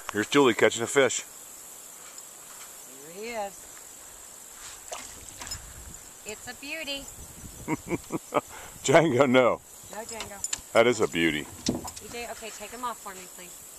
Here's Julie catching a fish. Here he is. It's a beauty. Django, no. No, Django. That is a beauty. EJ, okay, take him off for me, please.